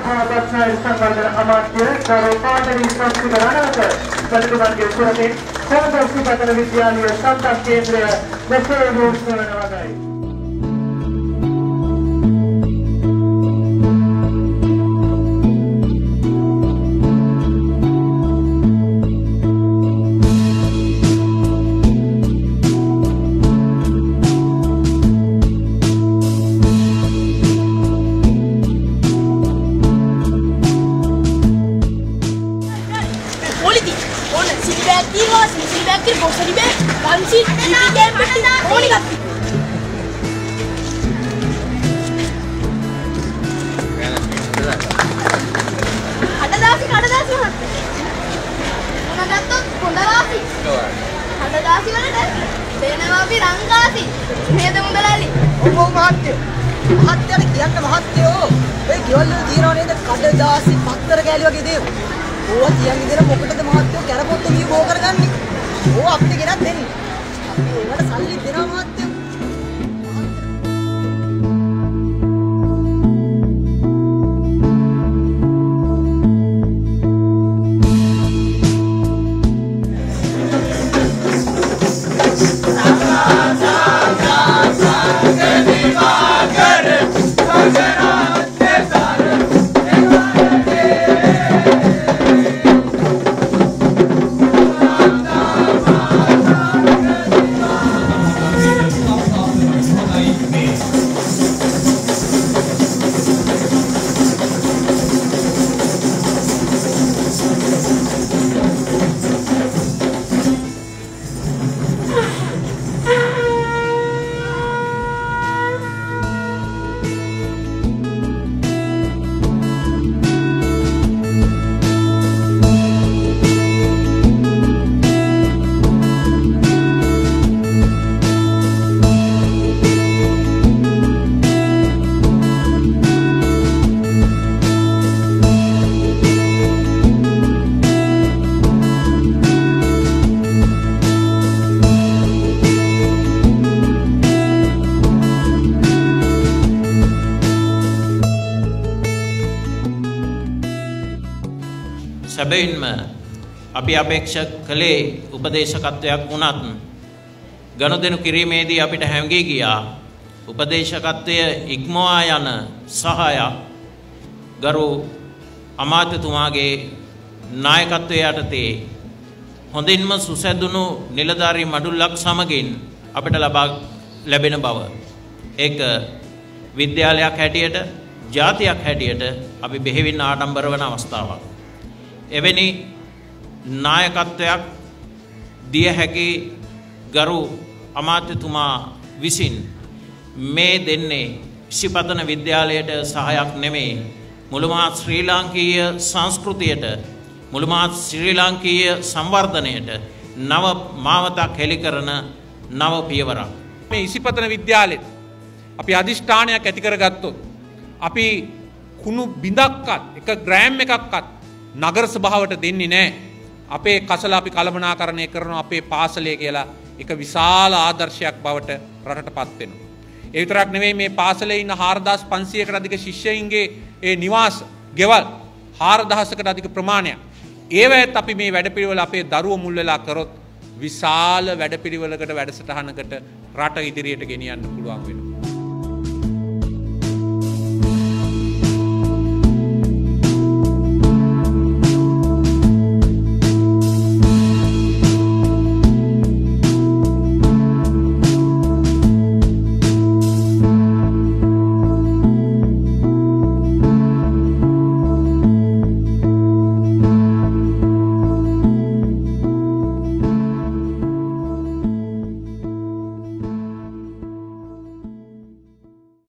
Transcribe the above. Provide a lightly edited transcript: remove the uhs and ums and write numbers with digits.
ආරක්ෂා සංවර්ධන අමාත්‍ය ගරුපාදනී සංස්කෘත රණවක ප්‍රතිබන්ධයේ සුරතේ සර්වසිපතන විද්‍යාලීය සම්පත් කේන්ද්‍රය මෙසේ රූපවන වගයි. සැබවින්ම අපි අපේක්ෂා කළේ උපදේශකත්වයක් වුණත් ගනුදෙනු කිරීමේදී අපිට හැඟී ගියා උපදේශකත්වය ඉක්මවා යන සහාය ගරු අමාත්‍යතුමාගේ නායකත්වයේ යටතේ හොඳින්ම සුසැදුණු නිලධාරී මඩුල්ලක් සමගින් අපිට ලැබෙන බව ඒක විද්‍යාලයක් හැටියට ජාතියක් හැටියට අපි බෙහෙවින් ආඩම්බර වන අවස්ථාවක්. එවැනි නායකත්වයක් දිය හැකි ගරු අමාත්‍යතුමා විසින් මේ දෙන්නේ ඉසිපතන විද්‍යාලයට සහායක් නෙමෙයි මුළුමහත් ශ්‍රී ලාංකීය සංස්කෘතියට මුළුමහත් ශ්‍රී ලාංකීය සංවර්ධනයට නව මාවතක් හෙළි කරන නව පියවරක්. මේ ඉසිපතන විද්‍යාලෙත් අපි අධිෂ්ඨානයක් ඇති කරගත්තොත් අපි කුණු බිඳක්වත් එක ග්‍රෑම් එකක්වත් නගර සභාවට දෙන්නේ නැහැ. අපේ කසල අපි කළමනාකරණය කරනවා අපේ පාසලේ කියලා එක විශාල ආදර්ශයක් බවට රටටපත් වෙනවා. ඒ විතරක් නෙවෙයි මේ පාසලේ ඉන්න 4500කට අධික ශිෂ්‍යයින්ගේ ඒ නිවාස ගෙවල් 4000කට අධික ප්‍රමාණයක්. ඒවැත් අපි මේ වැඩපිළිවෙල අපේ දරුවෝ මුල් වෙලා කරොත් විශාල වැඩපිළිවෙලකට වැඩසටහනකට රට ඉදිරියට ගෙනියන්න පුළුවන් වෙනවා.